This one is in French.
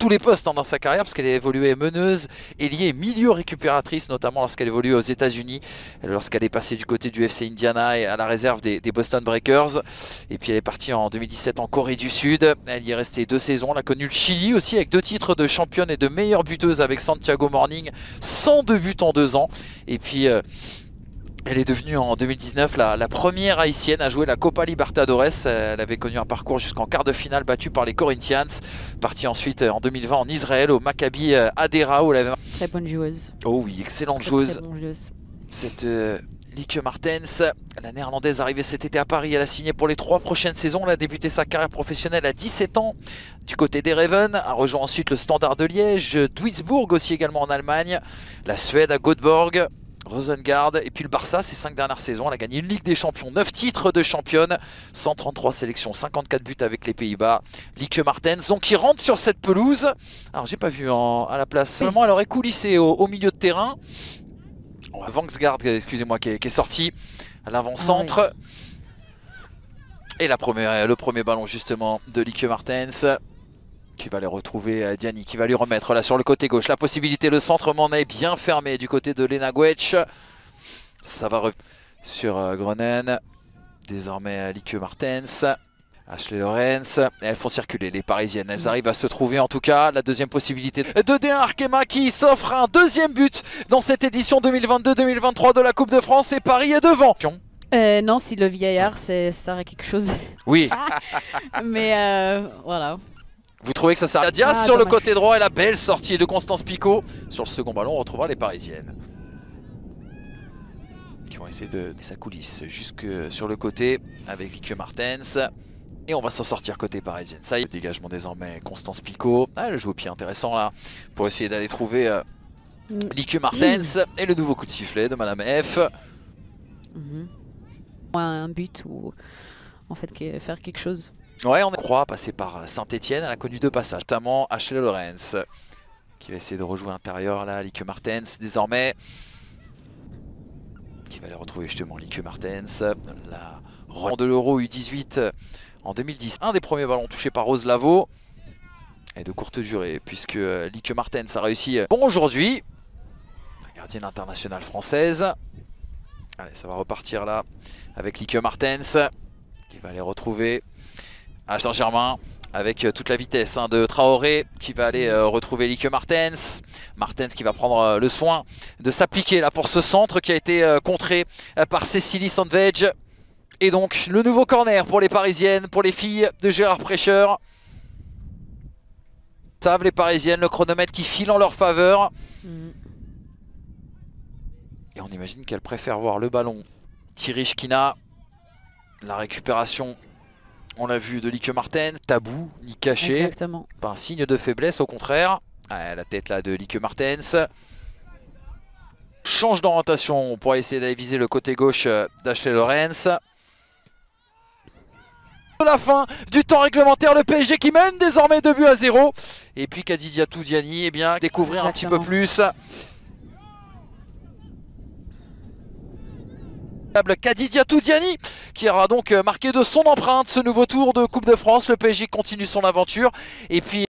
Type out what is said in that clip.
tous les postes dans sa carrière parce qu'elle a évolué meneuse, ailier et milieu récupératrice, notamment lorsqu'elle évoluait aux États-Unis, lorsqu'elle est passée du côté du FC Indiana et à la réserve des Boston Breakers. Et puis elle est partie en 2017 en Corée du Sud. Elle y est restée 2 saisons. Elle a connu le Chili aussi avec 2 titres de championne et de meilleure buteuse avec Santiago Morning, 102 buts en 2 ans. Et puis elle est devenue en 2019 la première haïtienne à jouer la Copa Libertadores. Elle avait connu un parcours jusqu'en quart de finale battue par les Corinthians. Partie ensuite en 2020 en Israël au Maccabi Hadera où elle avait... Très bonne joueuse. Oh oui, excellente joueuse. Très bonne joueuse. Cette Lieke Martens, la néerlandaise arrivée cet été à Paris, elle a signé pour les 3 prochaines saisons. Elle a débuté sa carrière professionnelle à 17 ans du côté des Ravens, a rejoint ensuite le Standard de Liège, Duisburg aussi également en Allemagne, la Suède à Göteborg, Rosengard et puis le Barça. Ces 5 dernières saisons, elle a gagné une Ligue des Champions, 9 titres de championne, 133 sélections, 54 buts avec les Pays-Bas. Lieke Martens donc qui rentre sur cette pelouse. Alors j'ai pas vu à la place, seulement elle aurait coulissé au milieu de terrain. Vangsgaard, excusez-moi, qui est sorti à l'avant-centre. Oui. Et le premier ballon justement de Lieke Martens qui va aller retrouver Diani, qui va lui remettre là sur le côté gauche. La possibilité, le centre m'en est bien fermé du côté de Lena Guech. Ça va sur Gronen. Désormais Lieke Martens. Ashley Lorenz, elles font circuler les Parisiennes, elles arrivent à se trouver en tout cas. La deuxième possibilité de Déa Arkema qui s'offre un deuxième but dans cette édition 2022-2023 de la Coupe de France et Paris est devant. Non, si le vieillard, ça aurait quelque chose. Oui. Mais voilà. Vous trouvez que ça sert à Diaz sur dommage. Le côté droit et la belle sortie de Constance Picot. Sur le second ballon, on retrouvera les Parisiennes qui vont essayer de sa coulisse jusque sur le côté avec Lieke Martens. Et on va s'en sortir côté parisienne. Ça y est, dégagement désormais Constance Picot. Ah, le jeu au pied intéressant là pour essayer d'aller trouver Lieke Martens. Et le nouveau coup de sifflet de Madame F. Un but ou en fait faire quelque chose. Ouais, on croit passer par Saint-Etienne. Elle a connu 2 passages, notamment Ashley Lorenz qui va essayer de rejouer intérieur là. Lieke Martens désormais qui va aller retrouver justement Lieke Martens. La rang de l'Euro U18 en 2010. Un des premiers ballons touchés par Rose Lavaux et de courte durée puisque Lieke Martens a réussi bon aujourd'hui. La gardienne internationale française. Allez, ça va repartir là avec Lieke Martens qui va aller retrouver à Saint-Germain avec toute la vitesse de Traoré qui va aller retrouver Lieke Martens. Martens qui va prendre le soin de s'appliquer là pour ce centre qui a été contré par Cécilie Sandvej. Et donc le nouveau corner pour les Parisiennes, pour les filles de Gérard Prêcheur. Savent les Parisiennes, le chronomètre qui file en leur faveur. Et on imagine qu'elles préfèrent voir le ballon Tirishkina. La récupération, on l'a vu, de Lieke Martens. Tabou, ni caché. Exactement. Pas un signe de faiblesse, au contraire. Ah, la tête là de Lieke Martens. Change d'orientation pour essayer d'aller viser le côté gauche d'Ashley Lorenz. La fin du temps réglementaire, le PSG qui mène désormais 2-0. Et puis Kadidiatou Diani, eh bien, découvrir un petit peu plus. Kadidiatou Diani qui aura donc marqué de son empreinte ce nouveau tour de Coupe de France. Le PSG continue son aventure. Et puis